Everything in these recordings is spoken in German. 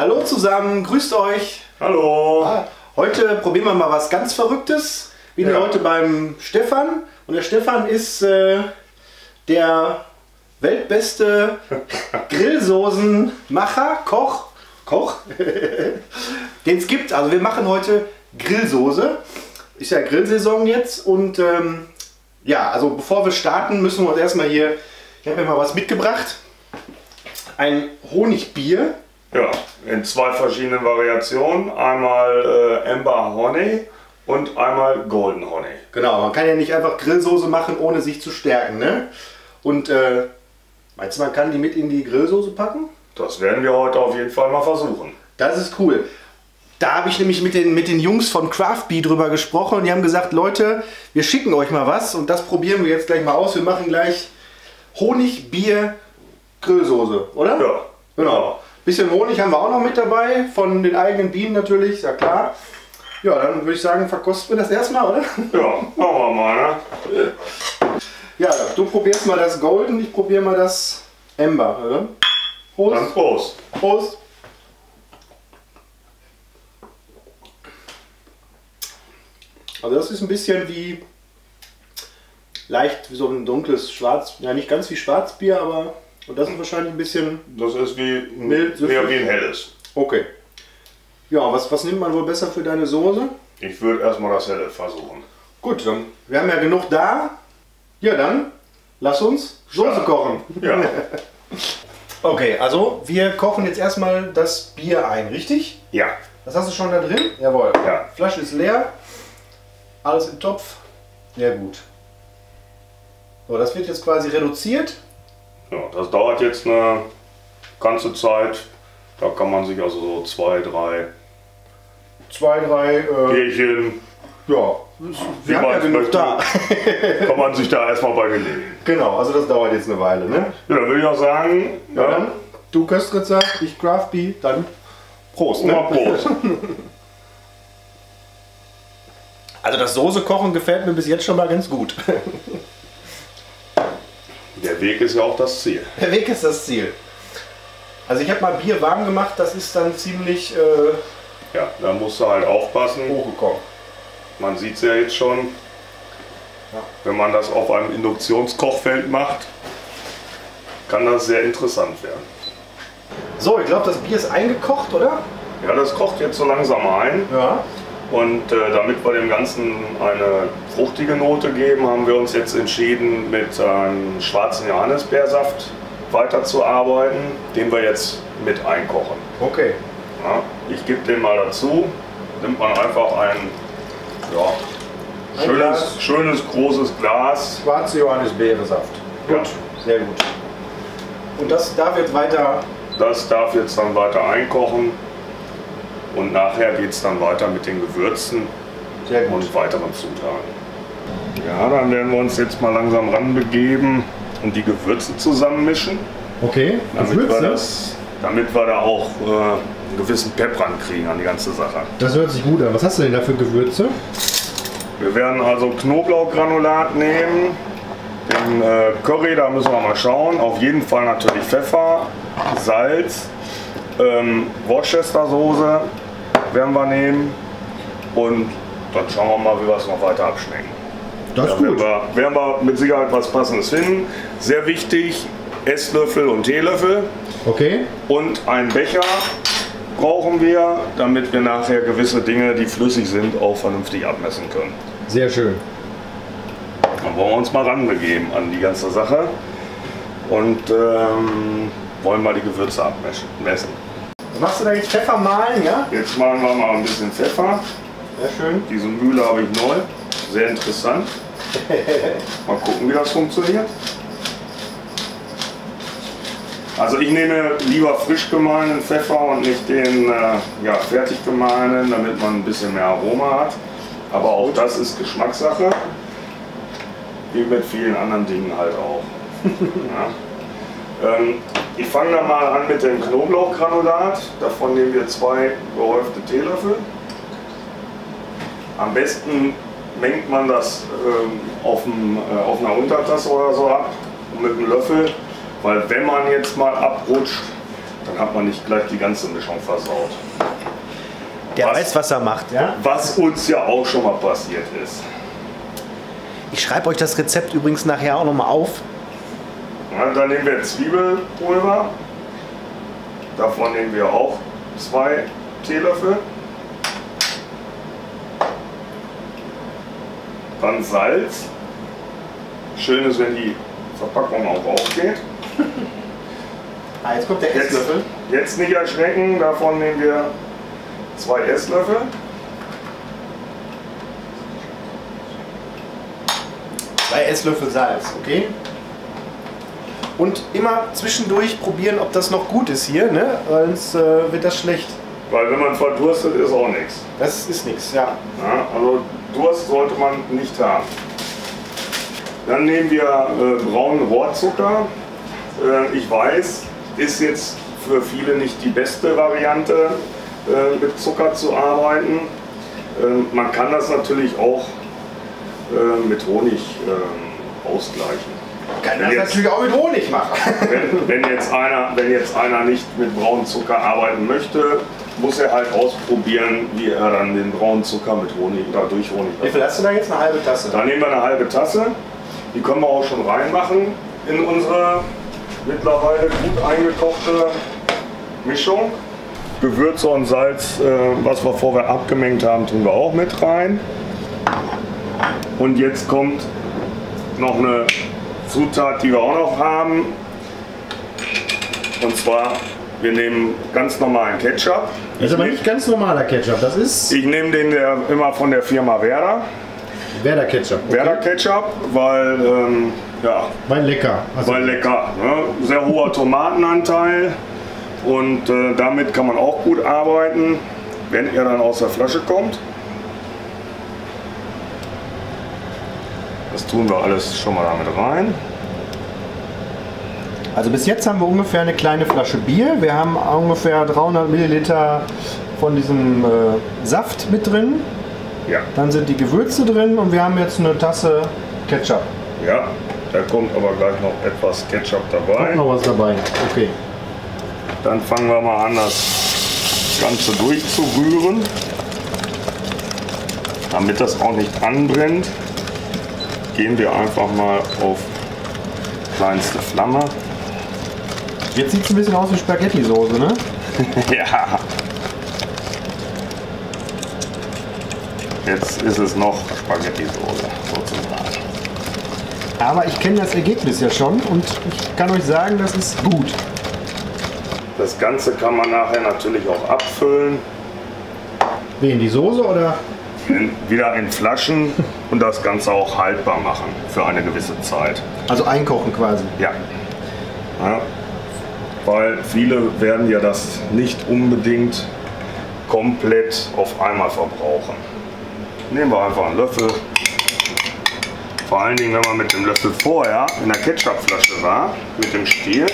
Hallo zusammen, grüßt euch. Hallo. Heute probieren wir mal was ganz Verrücktes. Wir sind heute beim Stefan und der Stefan ist der weltbeste Grillsoßenmacher, Koch, den es gibt. Also wir machen heute Grillsoße. Ist ja Grillsaison jetzt und ja, also bevor wir starten, müssen wir uns erstmal hier, ich habe mir mal was mitgebracht. Ein Honigbier. Ja, in zwei verschiedenen Variationen. Einmal Amber Honey und einmal Golden Honey. Genau, man kann ja nicht einfach Grillsoße machen, ohne sich zu stärken, ne? Und meinst du, man kann die mit in die Grillsoße packen? Das werden wir heute auf jeden Fall mal versuchen. Das ist cool. Da habe ich nämlich mit den Jungs von Craft Bee drüber gesprochen und die haben gesagt, Leute, wir schicken euch mal was und das probieren wir jetzt gleich mal aus. Wir machen gleich Honigbier Grillsoße, oder? Ja. Genau. Bisschen Honig haben wir auch noch mit dabei, von den eigenen Bienen natürlich, ist ja klar. Ja, dann würde ich sagen, verkosten wir das erstmal, oder? Ja, machen wir mal, ne? Ja, du probierst mal das Golden, ich probiere mal das Amber, oder? Prost. Dann Prost. Prost. Also das ist ein bisschen wie, leicht wie so ein dunkles Schwarz, ja nicht ganz wie Schwarzbier, aber, und das ist wahrscheinlich ein bisschen Das ist wie mild, mehr wie ein helles. Okay. Ja, was nimmt man wohl besser für deine Soße? Ich würde erstmal das helle versuchen. Gut, dann, wir haben ja genug da. Ja, dann lass uns Soße kochen. Ja. Okay, also wir kochen jetzt erstmal das Bier ein, richtig? Ja. Das hast du schon da drin? Jawohl. Ja. Flasche ist leer. Alles im Topf. Sehr gut. So, das wird jetzt quasi reduziert. Ja, das dauert jetzt eine ganze Zeit. Da kann man sich also so zwei, drei Bierchen, ja, wir haben ja genug da. kann man sich da erstmal bei genehmigen. Genau, also das dauert jetzt eine Weile, ne? Ja, dann würde ich auch sagen, Ja, dann, du Köstritzer, ich Craft Bee, dann Prost, ne? mal Prost. Also das Soße kochen gefällt mir bis jetzt schon mal ganz gut. Der Weg ist ja auch das Ziel. Der Weg ist das Ziel. Also ich habe mal Bier warm gemacht, das ist dann ziemlich Ja, da musst du halt aufpassen. hochgekommen. Man sieht es ja jetzt schon, Ja. wenn man das auf einem Induktionskochfeld macht, kann das sehr interessant werden. So, ich glaube das Bier ist eingekocht, oder? Ja, das kocht jetzt so langsam ein. Ja. Und damit wir dem Ganzen eine fruchtige Note geben, haben wir uns jetzt entschieden, mit einem schwarzen Johannisbeersaft weiterzuarbeiten, den wir jetzt mit einkochen. Okay. Ja, ich gebe den mal dazu. Nimmt man einfach ein schönes großes Glas. Schwarze Johannisbeerensaft. Ja. Gut, sehr gut. Und das darf jetzt weiter. Das darf jetzt dann weiter einkochen. Und nachher geht es dann weiter mit den Gewürzen Sehr gut. und weiteren Zutaten. Ja, dann werden wir uns jetzt mal langsam ranbegeben und die Gewürze zusammenmischen, Okay. damit wir da auch einen gewissen Pep rankriegen an die ganze Sache. Das hört sich gut an. Was hast du denn da für Gewürze? Wir werden also Knoblauchgranulat nehmen, den Curry, da müssen wir mal schauen, auf jeden Fall natürlich Pfeffer, Salz, Worcestersoße werden wir nehmen und dann schauen wir mal, wie wir es noch weiter abschmecken. Das Da werden wir mit Sicherheit was Passendes finden. Sehr wichtig, Esslöffel und Teelöffel Okay. und einen Becher brauchen wir, damit wir nachher gewisse Dinge, die flüssig sind, auch vernünftig abmessen können. Sehr schön. Dann wollen wir uns mal ranbegeben an die ganze Sache und wollen mal die Gewürze abmessen. Machst du da jetzt Pfeffer mahlen, ja? Jetzt machen wir mal ein bisschen Pfeffer. Sehr schön. Diese Mühle habe ich neu. Sehr interessant. Mal gucken, wie das funktioniert. Also ich nehme lieber frisch gemahlenen Pfeffer und nicht den fertig gemahlenen, damit man ein bisschen mehr Aroma hat. Aber auch das ist Geschmackssache. Wie mit vielen anderen Dingen halt auch. Ja. Ich fange dann mal an mit dem Knoblauchgranulat. Davon nehmen wir 2 gehäufte Teelöffel. Am besten mengt man das auf einer Untertasse oder so ab mit einem Löffel, weil wenn man jetzt mal abrutscht, Dann hat man nicht gleich die ganze Mischung versaut. Der weiß, was er macht, ja? Was uns ja auch schon mal passiert ist. Ich schreibe euch das Rezept übrigens nachher auch nochmal auf. Ja, dann nehmen wir Zwiebelpulver. Davon nehmen wir auch 2 Teelöffel. Dann Salz. Schön ist, wenn die Verpackung auch aufgeht. Jetzt kommt der Esslöffel. Jetzt nicht erschrecken, davon nehmen wir 2 Esslöffel. 2 Esslöffel Salz, okay? Und immer zwischendurch probieren, ob das noch gut ist hier, ne? Sonst wird das schlecht. Weil wenn man verdurstet, ist auch nichts. Das ist nichts, ja. Ja, also Durst sollte man nicht haben. Dann nehmen wir braunen Rohrzucker. Ich weiß, ist jetzt für viele nicht die beste Variante, mit Zucker zu arbeiten. Man kann das natürlich auch mit Honig ausgleichen. Kann das natürlich auch mit Honig machen. Wenn jetzt einer nicht mit braunem Zucker arbeiten möchte, muss er halt ausprobieren, wie er dann den braunen Zucker mit Honig oder durch Honig. Wie viel hast du da jetzt? Eine halbe Tasse? Dann nehmen wir eine halbe Tasse. Die können wir auch schon reinmachen in unsere mittlerweile gut eingekochte Mischung. Gewürze und Salz, was wir vorher abgemengt haben, tun wir auch mit rein. Und jetzt kommt noch eine Zutat, die wir auch noch haben. Und zwar, wir nehmen ganz normalen Ketchup. Das ist aber nicht ganz normaler Ketchup, das ist... Ich nehme den immer von der Firma Werder. Werder Ketchup. Okay. Werder Ketchup, weil, ja, weil lecker. Also weil lecker. Ne? Sehr hoher Tomatenanteil und damit kann man auch gut arbeiten, wenn er dann aus der Flasche kommt. Das tun wir alles schon mal damit rein. Also bis jetzt haben wir ungefähr eine kleine Flasche Bier. Wir haben ungefähr 300 Milliliter von diesem Saft mit drin. Ja. Dann sind die Gewürze drin und wir haben jetzt eine Tasse Ketchup. Ja, da kommt aber gleich noch etwas Ketchup dabei. Kommt noch was dabei. Okay. Dann fangen wir mal an, das Ganze durchzurühren, damit das auch nicht anbrennt. Gehen wir einfach mal auf kleinste Flamme. Jetzt sieht es ein bisschen aus wie Spaghetti-Soße, ne? Ja. Jetzt ist es noch Spaghetti-Soße sozusagen. Aber ich kenne das Ergebnis ja schon und ich kann euch sagen, das ist gut. Das Ganze kann man nachher natürlich auch abfüllen. Wie in die Soße oder? Wieder in Flaschen und das Ganze auch haltbar machen für eine gewisse Zeit. Also einkochen quasi. Ja. Ja. Weil viele werden ja das nicht unbedingt komplett auf einmal verbrauchen. Nehmen wir einfach einen Löffel. Vor allen Dingen, wenn man mit dem Löffel vorher in der Ketchupflasche war, mit dem Stiel,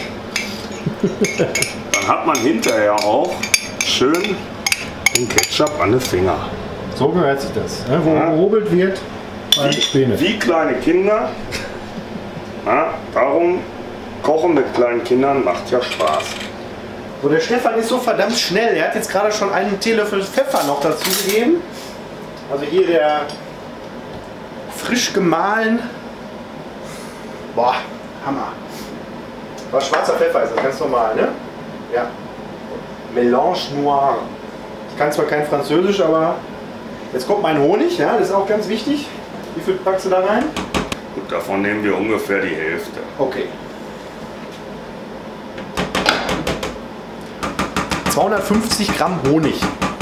dann hat man hinterher auch schön den Ketchup an den Finger. So gehört sich das. Ne? Wo gehobelt wird, wie kleine Kinder. Ja, darum Kochen mit kleinen Kindern macht ja Spaß. So, der Stefan ist so verdammt schnell. Er hat jetzt gerade schon einen Teelöffel Pfeffer noch dazu gegeben. Also hier der frisch gemahlen. Boah, Hammer. Aber schwarzer Pfeffer ist das ganz normal, ne? Ja. Mélange Noir. Ich kann zwar kein Französisch, aber jetzt kommt mein Honig, ja, das ist auch ganz wichtig. Wie viel packst du da rein? Gut, davon nehmen wir ungefähr die Hälfte. Okay. 250 Gramm Honig.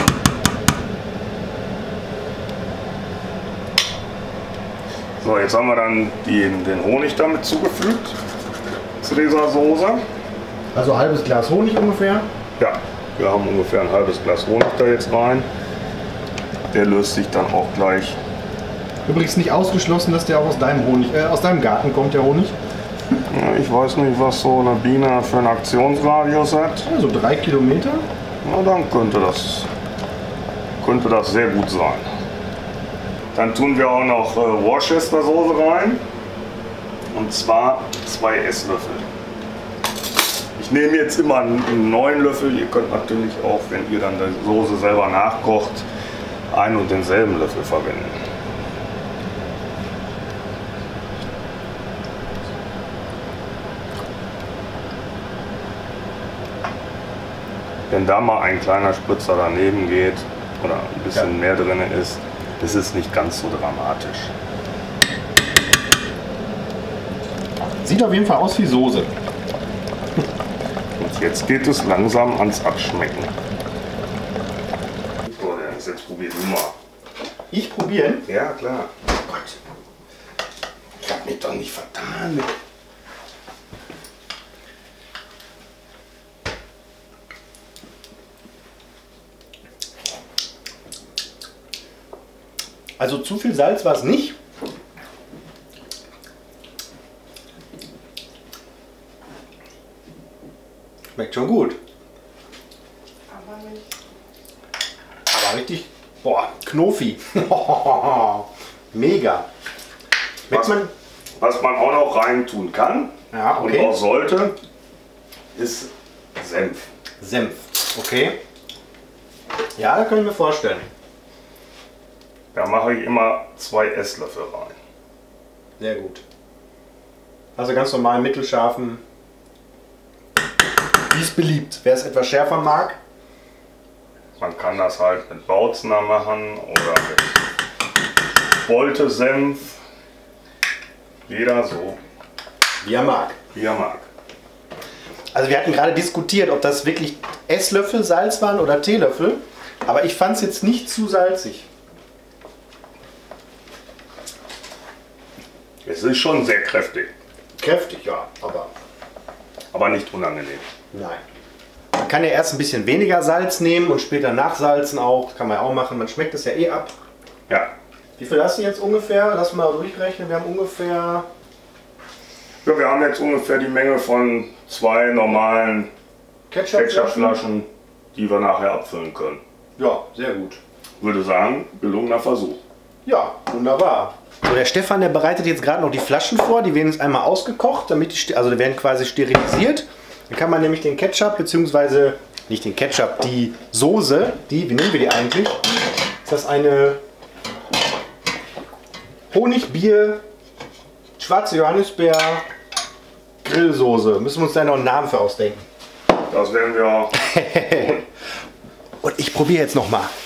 So, jetzt haben wir dann den Honig damit zugefügt zu dieser Soße. Also ein halbes Glas Honig ungefähr. Ja, wir haben ungefähr ein halbes Glas Honig da jetzt rein. Der löst sich dann auch gleich. Übrigens nicht ausgeschlossen, dass der auch aus deinem aus deinem Garten kommt, der Honig. Ja, ich weiß nicht, was so eine Biene für einen Aktionsradius hat. Also 3 Kilometer. Na, dann könnte das sehr gut sein. Dann tun wir auch noch Worcester Soße rein. Und zwar 2 Esslöffel. Ich nehme jetzt immer einen 9 Löffel. Ihr könnt natürlich auch, wenn ihr dann die Soße selber nachkocht, einen und denselben Löffel verwenden. Wenn da mal ein kleiner Spritzer daneben geht oder ein bisschen mehr drin ist, ist es nicht ganz so dramatisch. Sieht auf jeden Fall aus wie Soße. Und jetzt geht es langsam ans Abschmecken. So, Dennis, jetzt probier du mal. Ich probieren? Ja, klar. Oh Gott. Ich hab mich doch nicht vertan. Also zu viel Salz war es nicht. Schmeckt schon gut. Aber richtig, boah, Knofi. Mega. Was man auch noch rein tun kann, Ja, okay. und auch sollte, ist Senf. Senf, okay. Ja, da kann ich mir vorstellen. Da mache ich immer 2 Esslöffel rein. Sehr gut. Also ganz normal mittelscharfen. Wie es beliebt. Wer es etwas schärfer mag. Man kann das halt mit Bautzner machen oder mit Bolte-Senf. Jeder so, Wie er mag. wie er mag. Also wir hatten gerade diskutiert, ob das wirklich Esslöffel Salz waren oder Teelöffel. Aber ich fand es jetzt nicht zu salzig. Es ist schon sehr kräftig, Kräftig, ja, aber nicht unangenehm. nein. Man kann ja erst ein bisschen weniger Salz nehmen und später nachsalzen auch. Kann man ja auch machen. Man schmeckt es ja eh ab. Ja. Wie viel hast du jetzt ungefähr? Lass mal durchrechnen. Wir haben ungefähr... Ja, wir haben jetzt ungefähr die Menge von 2 normalen Ketchupflaschen, die wir nachher abfüllen können. Ja, sehr gut. Würde sagen, gelungener Versuch. Ja, wunderbar. So, der Stefan, der bereitet jetzt gerade noch die Flaschen vor. Die werden jetzt einmal ausgekocht, damit die werden quasi sterilisiert. Dann kann man nämlich den Ketchup, beziehungsweise nicht den Ketchup, die Soße, wie nennen wir die eigentlich? Ist das eine Honigbier, schwarze Johannisbeer, Grillsoße? Müssen wir uns da noch einen Namen für ausdenken. Das werden wir auch. Und ich probiere jetzt noch mal.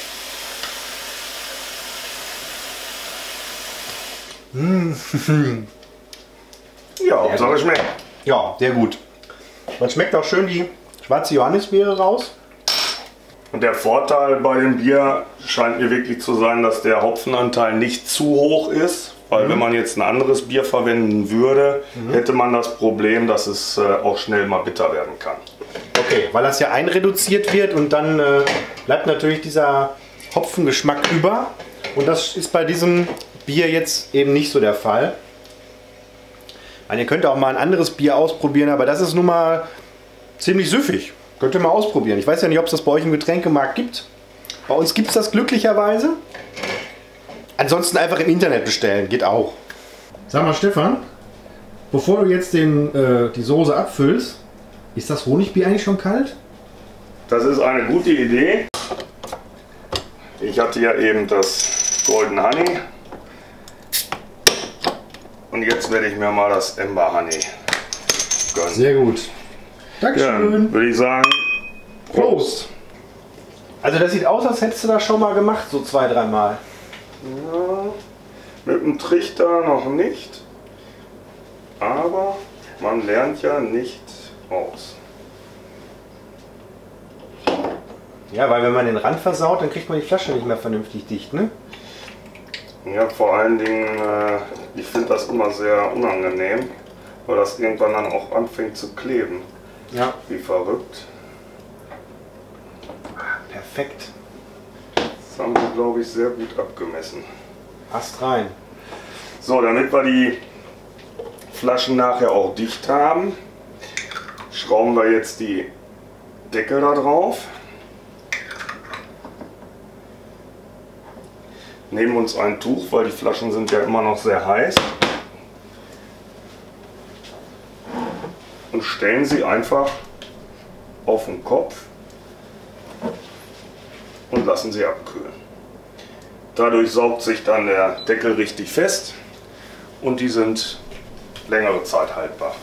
Ja, Hauptsache schmeckt. Ja, sehr gut. Man schmeckt auch schön die schwarze Johannisbeere raus. Und der Vorteil bei dem Bier scheint mir wirklich zu sein, dass der Hopfenanteil nicht zu hoch ist. Weil wenn man jetzt ein anderes Bier verwenden würde, hätte man das Problem, dass es auch schnell mal bitter werden kann. Okay, weil das ja einreduziert wird und dann bleibt natürlich dieser Hopfengeschmack über. Und das ist bei diesem Bier jetzt eben nicht so der Fall. Und ihr könnt auch mal ein anderes Bier ausprobieren, aber das ist nun mal ziemlich süffig. Könnt ihr mal ausprobieren. Ich weiß ja nicht, ob es das bei euch im Getränkemarkt gibt. Bei uns gibt es das glücklicherweise. Ansonsten einfach im Internet bestellen, geht auch. Sag mal Stefan, bevor du jetzt die Soße abfüllst, ist das Honigbier eigentlich schon kalt? Das ist eine gute Idee. Ich hatte ja eben das Golden Honey. Und jetzt werde ich mir mal das Ember Honey gönnen. Sehr gut. Ja, Dankeschön. würde ich sagen, Prost. Also das sieht aus, als hättest du das schon mal gemacht, so 2-3 Mal. ja, mit dem Trichter noch nicht. Aber man lernt ja nicht aus. Ja, weil wenn man den Rand versaut, dann kriegt man die Flasche nicht mehr vernünftig dicht, ne? Ja, vor allen Dingen, ich finde das immer sehr unangenehm, weil das irgendwann dann auch anfängt zu kleben. Ja. Wie verrückt. Perfekt. Das haben wir, glaube ich, sehr gut abgemessen. Passt rein. So, damit wir die Flaschen nachher auch dicht haben, schrauben wir jetzt die Deckel da drauf. Nehmen uns ein Tuch, weil die Flaschen sind ja immer noch sehr heiß. und stellen sie einfach auf den Kopf und lassen sie abkühlen. Dadurch saugt sich dann der Deckel richtig fest und die sind längere Zeit haltbar.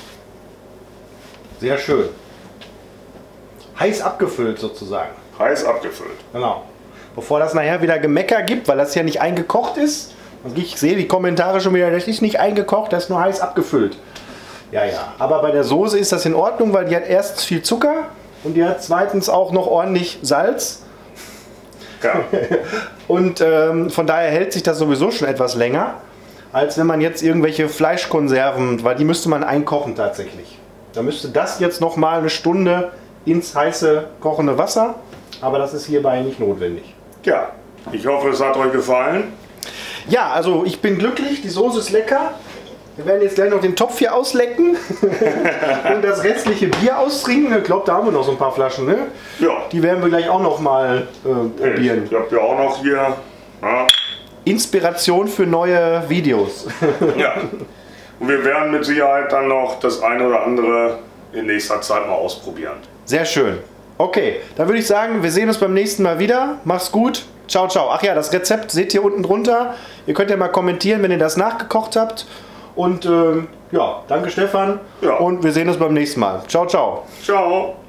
Sehr schön. Heiß abgefüllt sozusagen. Heiß abgefüllt. Genau. Bevor das nachher wieder Gemecker gibt, weil das ja nicht eingekocht ist. Und ich sehe die Kommentare schon wieder, das ist nicht eingekocht, das ist nur heiß abgefüllt. Ja, ja. Aber bei der Soße ist das in Ordnung, weil die hat erstens viel Zucker und die hat zweitens auch noch ordentlich Salz. Ja. Und von daher hält sich das sowieso schon etwas länger, als wenn man jetzt irgendwelche Fleischkonserven, weil die müsste man einkochen tatsächlich. Da müsste das jetzt noch mal eine Stunde ins heiße kochende Wasser, aber das ist hierbei nicht notwendig. Ja, ich hoffe, es hat euch gefallen. Ja, also ich bin glücklich, die Soße ist lecker. Wir werden jetzt gleich noch den Topf hier auslecken und das restliche Bier austrinken. Ich glaube, da haben wir noch so ein paar Flaschen, ne? Ja. Die werden wir gleich auch noch mal probieren. Ich habe ja auch noch hier. Ja. Inspiration für neue Videos. Ja. Und wir werden mit Sicherheit dann noch das eine oder andere in nächster Zeit mal ausprobieren. Sehr schön. Okay, dann würde ich sagen, wir sehen uns beim nächsten Mal wieder. Mach's gut. Ciao, ciao. Ach ja, das Rezept seht ihr unten drunter. Ihr könnt ja mal kommentieren, wenn ihr das nachgekocht habt. Und ja, danke Stefan. Ja. Und wir sehen uns beim nächsten Mal. Ciao, ciao. Ciao.